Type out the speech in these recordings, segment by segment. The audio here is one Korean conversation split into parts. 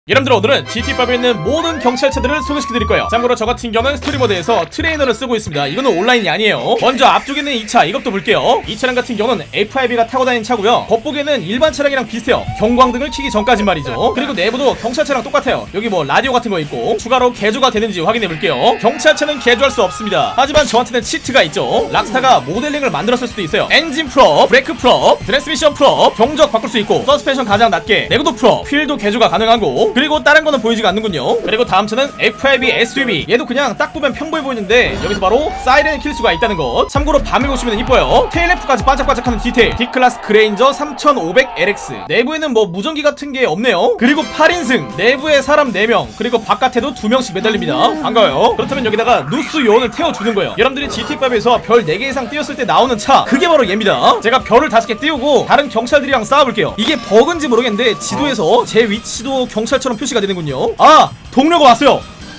여러분들 오늘은 GT5에 있는 모든 경찰차들을 소개시켜드릴 거예요. 참고로 저 같은 경우는 스토리 모드에서 트레이너를 쓰고 있습니다. 이거는 온라인이 아니에요. 먼저 앞쪽에 있는 이 차, 이것도 볼게요. 이 차량 같은 경우는 FIB가 타고 다니는 차고요. 겉보기에는 일반 차량이랑 비슷해요. 경광등을 켜기 전까진 말이죠. 그리고 내부도 경찰차랑 똑같아요. 여기 뭐 라디오 같은 거 있고 추가로 개조가 되는지 확인해볼게요. 경찰차는 개조할 수 없습니다. 하지만 저한테는 치트가 있죠. 락스타가 모델링을 만들었을 수도 있어요. 엔진 프롭, 브레이크 프롭, 트랜스미션 프롭, 경적 바꿀 수 있고 서스펜션 가장 낮게, 내구도 프롭, 휠도 개조가 가능하고, 그리고 다른 거는 보이지가 않는군요. 그리고 다음 차는 FIB SUV. 얘도 그냥 딱 보면 평범해 보이는데 여기서 바로 사이렌을 킬 수가 있다는 것. 참고로 밤에 보시면 이뻐요. 테일램프까지 반짝반짝하는 디테일. D클래스 그레인저 3500LX. 내부에는 뭐 무전기 같은 게 없네요. 그리고 8인승, 내부에 사람 4명, 그리고 바깥에도 2명씩 매달립니다. 반가워요. 그렇다면 여기다가 누스 요원을 태워주는 거예요. 여러분들이 GT5에서 별 4개 이상 띄웠을 때 나오는 차, 그게 바로 얘입니다. 제가 별을 5개 띄우고 다른 경찰들이랑 싸워볼게요. 이게 버그인지 모르겠는데 지도에서 제 위치도 경찰처럼 표시가 되는군요. 아! 동료가 왔어요.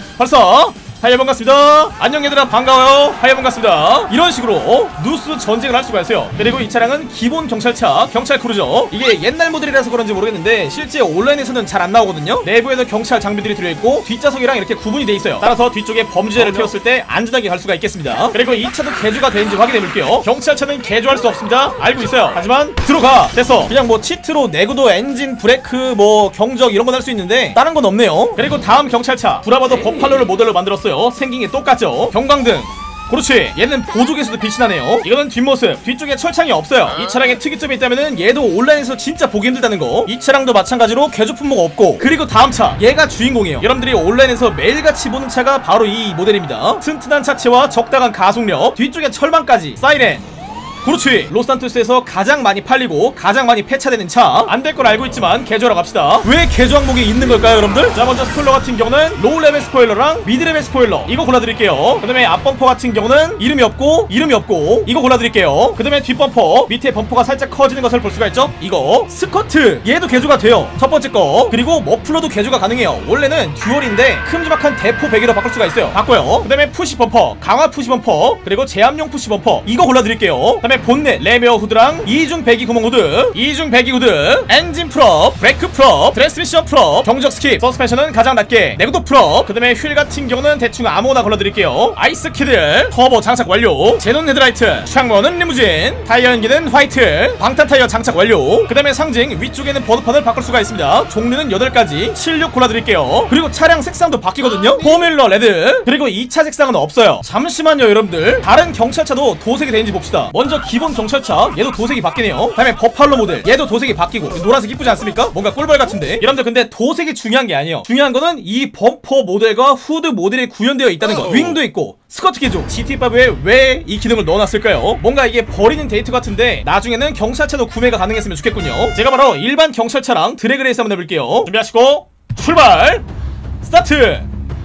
벌써 하이 반갑습니다. 안녕 얘들아 반가워요. 하이 반갑습니다. 이런 식으로 누스 전쟁을 할 수가 있어요. 그리고 이 차량은 기본 경찰차, 경찰 크루저. 이게 옛날 모델이라서 그런지 모르겠는데 실제 온라인에서는 잘 안 나오거든요. 내부에는 경찰 장비들이 들어있고 뒷좌석이랑 이렇게 구분이 돼 있어요. 따라서 뒤쪽에 범죄자를 태웠을 때 안전하게 갈 수가 있겠습니다. 그리고 이 차도 개조가 되는지 확인해볼게요. 경찰차는 개조할 수 없습니다. 알고 있어요. 하지만 들어가 됐어. 그냥 뭐 치트로 내구도, 엔진, 브레이크, 뭐 경적 이런 건 할 수 있는데 다른 건 없네요. 그리고 다음 경찰차 브라바도 버팔로를 모델로 만들었어요. 생긴 게 똑같죠. 경광등, 그렇지. 얘는 보조개에서도 빛이 나네요. 이거는 뒷모습, 뒤쪽에 철창이 없어요. 이 차량의 특이점이 있다면은 얘도 온라인에서 진짜 보기 힘들다는 거. 이 차량도 마찬가지로 개조 품목 없고. 그리고 다음 차, 얘가 주인공이에요. 여러분들이 온라인에서 매일같이 보는 차가 바로 이 모델입니다. 튼튼한 차체와 적당한 가속력, 뒤쪽에 철망까지, 사이렌. 그렇지. 로스산토스에서 가장 많이 팔리고 가장 많이 폐차되는 차. 안 될 걸 알고 있지만 개조하러 갑시다. 왜 개조 항목이 있는 걸까요 여러분들? 자, 먼저 스포일러 같은 경우는 로우 레벨 스포일러랑 미드 레벨 스포일러, 이거 골라드릴게요. 그 다음에 앞범퍼 같은 경우는 이름이 없고 이거 골라드릴게요. 그 다음에 뒷범퍼, 밑에 범퍼가 살짝 커지는 것을 볼 수가 있죠. 이거 스커트, 얘도 개조가 돼요. 첫 번째 거. 그리고 머플러도 개조가 가능해요. 원래는 듀얼인데 큼지막한 대포 베개로 바꿀 수가 있어요. 바꿔요. 그 다음에 푸시 범퍼, 강화 푸시 범퍼, 그리고 제압용 푸시 범퍼, 이거 골라드릴게요. 그 다음에 본넷, 레미어 후드랑 이중 배기 구멍 후드, 이중 배기 후드, 엔진 프롭, 브레이크 프롭, 트랜스미션 프롭, 경적 스킵, 서스펜션은 가장 낮게, 내구도 프롭. 그 다음에 휠 같은 경우는 대충 아무거나 걸러드릴게요. 아이스 키들, 터보 장착 완료, 제논 헤드라이트, 창문은 리무진, 타이어 연기는 화이트, 방탄 타이어 장착 완료. 그 다음에 상징 위쪽에는 버드판을 바꿀 수가 있습니다. 종류는 8가지, 76 골라드릴게요. 그리고 차량 색상도 바뀌거든요. 포뮬러 레드. 그리고 2차 색상은 없어요. 잠시만요 여러분들, 다른 경찰차도 도색이 되는지 봅시다. 먼저 기본 경찰차, 얘도 도색이 바뀌네요. 그 다음에 버팔로 모델, 얘도 도색이 바뀌고. 노란색 이쁘지 않습니까? 뭔가 꿀벌 같은데. 여러분들 근데 도색이 중요한 게 아니에요. 중요한 거는 이 범퍼 모델과 후드 모델이 구현되어 있다는 거. 윙도 있고 스커트 개조. GT5에 왜 이 기능을 넣어놨을까요? 뭔가 이게 버리는 데이트 같은데 나중에는 경찰차도 구매가 가능했으면 좋겠군요. 제가 바로 일반 경찰차랑 드래그 레이스 한번 해볼게요. 준비하시고 출발! 스타트!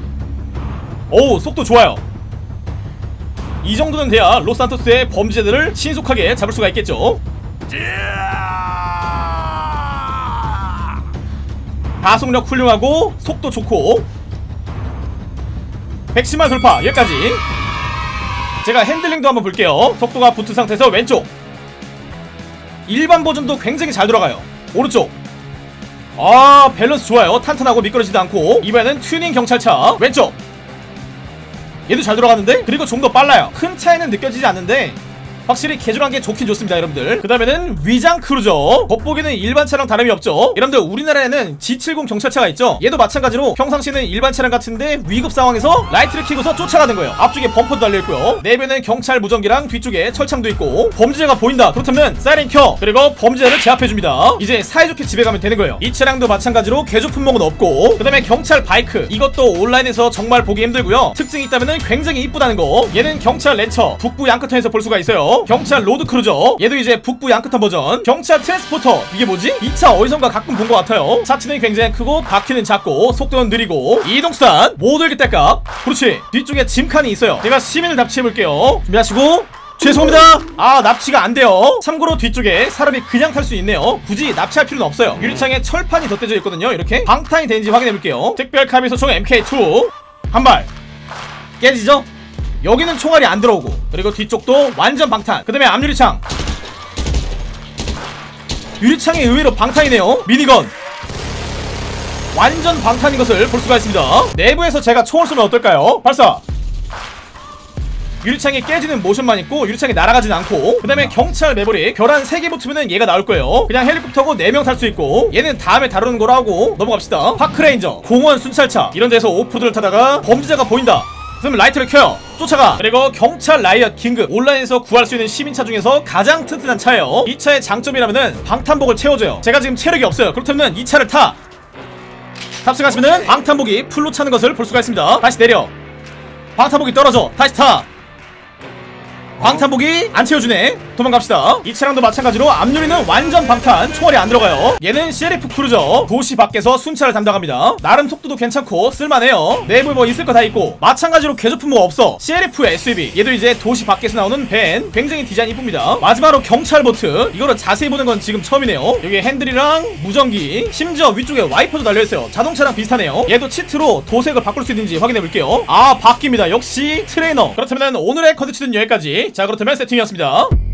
오우, 속도 좋아요. 이 정도는 돼야 로스산토스의 범죄자들을 신속하게 잡을 수가 있겠죠. 가속력 훌륭하고 속도 좋고 110만 돌파. 여기까지. 제가 핸들링도 한번 볼게요. 속도가 붙은 상태에서 왼쪽. 일반 버전도 굉장히 잘 돌아가요. 오른쪽. 아, 밸런스 좋아요. 탄탄하고 미끄러지지도 않고. 이번에는 튜닝 경찰차 왼쪽. 얘도 잘 돌아가는데? 그리고 좀 더 빨라요. 큰 차이는 느껴지지 않는데 확실히 개조한 게 좋긴 좋습니다 여러분들. 그 다음에는 위장 크루저. 겉보기는 일반 차랑 다름이 없죠. 여러분들 우리나라에는 G70 경찰차가 있죠. 얘도 마찬가지로 평상시에는 일반 차량 같은데 위급 상황에서 라이트를 켜고서 쫓아가는 거예요. 앞쪽에 범퍼도 달려있고요. 내부에는 경찰 무전기랑 뒤쪽에 철창도 있고. 범죄자가 보인다 그렇다면 사이렌 켜. 그리고 범죄자를 제압해줍니다. 이제 사이좋게 집에 가면 되는 거예요. 이 차량도 마찬가지로 개조 품목은 없고. 그 다음에 경찰 바이크, 이것도 온라인에서 정말 보기 힘들고요. 특징이 있다면 굉장히 이쁘다는 거. 얘는 경찰 렌처, 북부 양크턴에서 볼 수가 있어요. 경찰 로드 크루저, 얘도 이제 북부 양크턴 버전. 경찰 트랜스포터, 이게 뭐지? 이 차 어디선가 가끔 본 것 같아요. 차체는 굉장히 크고 바퀴는 작고 속도는 느리고. 이동수단 모두 딸깍. 그렇지. 뒤쪽에 짐칸이 있어요. 제가 시민을 납치해볼게요. 준비하시고 죄송합니다. 아, 납치가 안 돼요. 참고로 뒤쪽에 사람이 그냥 탈 수 있네요. 굳이 납치할 필요는 없어요. 유리창에 철판이 덧대져 있거든요. 이렇게 방탄이 되는지 확인해볼게요. 특별 카비소 총 MK2 한 발 깨지죠? 여기는 총알이 안 들어오고. 그리고 뒤쪽도 완전 방탄. 그 다음에 앞유리창, 유리창이 의외로 방탄이네요. 미니건. 완전 방탄인 것을 볼 수가 있습니다. 내부에서 제가 총을 쏘면 어떨까요? 발사! 유리창이 깨지는 모션만 있고 유리창이 날아가진 않고, 그 다음에 경찰 매버릭 결한 3개 붙으면 얘가 나올 거예요. 그냥 헬리콥터고 4명 탈 수 있고, 얘는 다음에 다루는 거로 하고 넘어갑시다. 파크레인저, 공원 순찰차, 이런 데서 오프로드를 타다가 범죄자가 보인다 그러면 라이트를 켜요. 쫓아가. 그리고 경찰 라이엇 긴급, 온라인에서 구할 수 있는 시민차 중에서 가장 튼튼한 차예요. 이 차의 장점이라면은 방탄복을 채워줘요. 제가 지금 체력이 없어요. 그렇다면 이 차를 탑승하시면은 방탄복이 풀로 차는 것을 볼 수가 있습니다. 다시 내려. 방탄복이 떨어져. 다시 타. 방탄복이 안 채워주네. 도망갑시다. 이 차량도 마찬가지로 앞유리는 완전 방탄, 총알이 안 들어가요. 얘는 CRF 크루저, 도시 밖에서 순찰을 담당합니다. 나름 속도도 괜찮고 쓸만해요. 내부에 뭐 있을 거 다 있고, 마찬가지로 개조품 뭐 없어. CRF SUV, 얘도 이제 도시 밖에서 나오는 밴, 굉장히 디자인 이쁩니다. 마지막으로 경찰 보트, 이거를 자세히 보는 건 지금 처음이네요. 여기 핸들이랑 무전기, 심지어 위쪽에 와이퍼도 달려있어요. 자동차랑 비슷하네요. 얘도 치트로 도색을 바꿀 수 있는지 확인해볼게요. 아, 바뀝니다. 역시 트레이너. 그렇다면 오늘의 컨텐츠는 여기까지. 자, 그렇다면 세팅이었습니다.